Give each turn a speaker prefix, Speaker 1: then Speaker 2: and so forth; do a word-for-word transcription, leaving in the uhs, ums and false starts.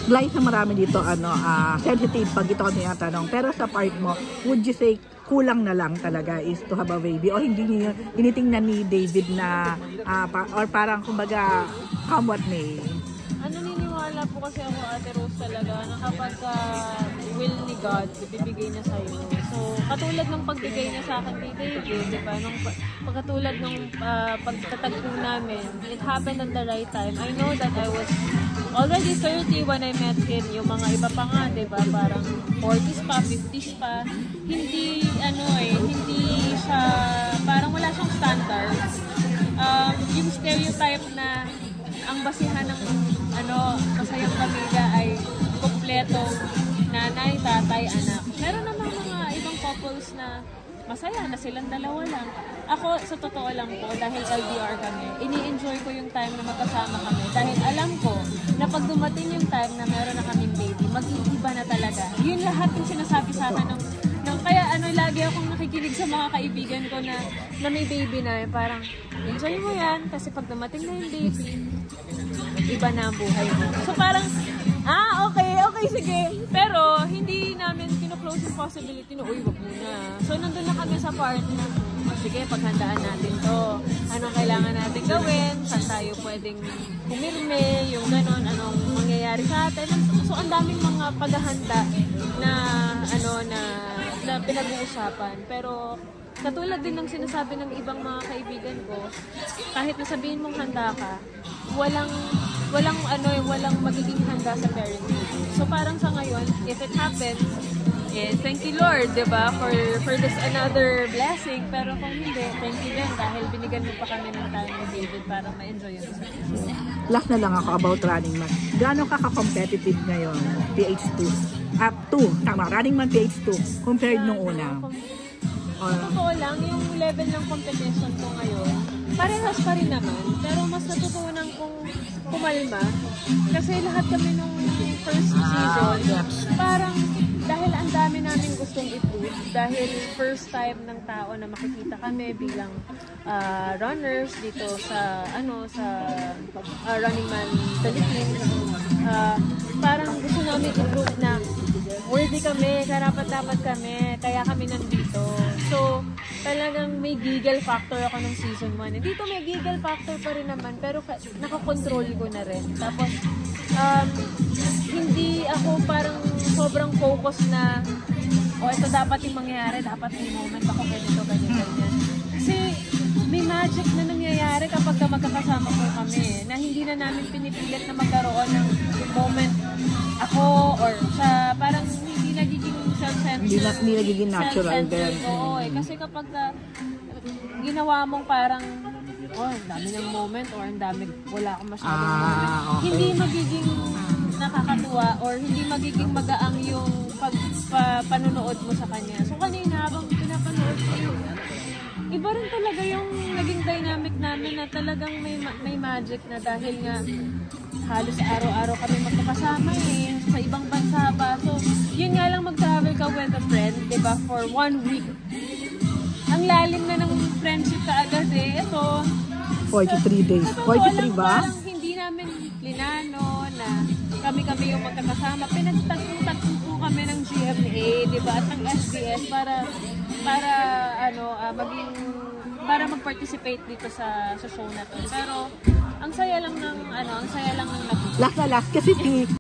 Speaker 1: Liza, marami dito ano, uh, sensitive pag ito ano yung tanong. Pero sa part mo, would you say kulang na lang talaga is to have a baby? O hindi niyo tinitingnan ni David na uh, pa, or parang kumbaga come what may?
Speaker 2: Ano, naniniwala po kasi ako, Ate Rose, talaga na kapag uh, will ni God, ibibigay niya sa'yo. So, katulad ng pagbigay niya sa akin kay David, di ba? Nung, pagkatulad ng uh, pagtatagpo namin, it happened at the right time. I know that I was already thirty when I met him. Yung mga iba pa nga, di ba? Parang forties pa, fifties pa. Hindi, ano eh, hindi siya, parang wala siyang standard. Um, yung stereotype na ang basihan ng ano, masayang pamilya ay kompletong nanay, tatay, anak. Meron naman mga ibang couples na masaya na silang dalawa lang. Ako, sa totoo lang po, dahil L D R kami, ini-enjoy ko yung time na magkasama kami. Dahil alam ko na pag dumating yung time na meron na kaming baby, mag-iiba na talaga. Yun lahat yung sinasabi sa akin ng, ng kaya ano, lagi akong nakikinig sa mga kaibigan ko na, na may baby na, parang enjoy mo yan, kasi pag dumating na yung baby, iba na ang buhay mo. So parang, ah, okay, okay, sige. Pero, hindi namin kino-close yung possibility na, uy, wag muna. So, nandun na kami sa part na, oh, sige, paghandaan natin to. Anong kailangan natin gawin? Saan tayo pwedeng pumirme? Yung ganon, anong mangyayari sa atin? So, ang daming mga paghahanda na, ano, na, na pinag-uusapan. Pero, katulad din ng sinasabi ng ibang mga kaibigan ko, kahit nasabihin mong handa ka, walang walang ano, walang magiging handa sa parenting. So parang sa ngayon, if it happens, eh, thank you Lord, 'di ba? For for this another blessing. Pero kung hindi, thank you din dahil binigyan mo pa kami ng time ni David para ma-enjoy yung isa't isa.
Speaker 1: Last na lang ako about Running Man. Gaano ka ka-competitive ngayon, P H two? Up to, tama, Running Man P H two compared nung una.
Speaker 2: Sa totoo lang, yung level ng competition ko ngayon, parehas pa rin naman, pero mas natutunan kong kumalma. Kasi lahat kami nung first season, parang dahil ang dami namin gustong i-prove, dahil first time ng tao na makikita kami bilang uh, runners dito sa, ano, sa uh, Running Man Philippines, uh, parang gusto namin i-prove na worthy kami, karapat-dapat kami, kaya kami nandito. So, talagang may giggle factor ako ng season one. Dito may giggle factor pa rin naman, pero nakakontrol ko na rin. Tapos, um, hindi ako parang sobrang focus na, o oh, ito dapat yung mangyayari, dapat may moment ako ganito, ganyan, ganyan. Kasi, may magic na nangyayari kapag magkakasama po kami, na hindi na namin pinipilit na magkaroon ng moment ako or sa parang hindi nagiging self-centered.
Speaker 1: Hindi, na, hindi nagiging natural din.
Speaker 2: Oo, eh, kasi kapag uh, ginawa mong parang oh, ang dami ng moment or ang dami, wala akong masyadong ah, moment. Okay. Hindi magiging nakakatuwa or hindi magiging magaang yung pag, pa, panunood mo sa kanya. So kanina habang pinapanood ko yung iba rin talaga yung naging dynamic namin na talagang may may magic na dahil nga halos araw-araw kami magkakasama eh, sa ibang bansa pa. So, yun nga lang mag-travel ka with a friend, diba, for one week. Ang lalim na ng friendship ka agad eh. Ito,
Speaker 1: forty-three days. forty-three ba?
Speaker 2: Parang hindi namin linano na kami-kami yung magkakasama. Pinagtagpo-tagpo po kami ng G M A, diba, at ng S B S para para ano uh, maging para mag-participate dito sa sa show na to. Pero ang saya lang ng ano, ang saya lang ng
Speaker 1: last na last kasi si